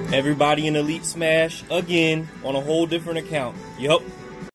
Everybody in Elite Smash again on a whole different account. Yup.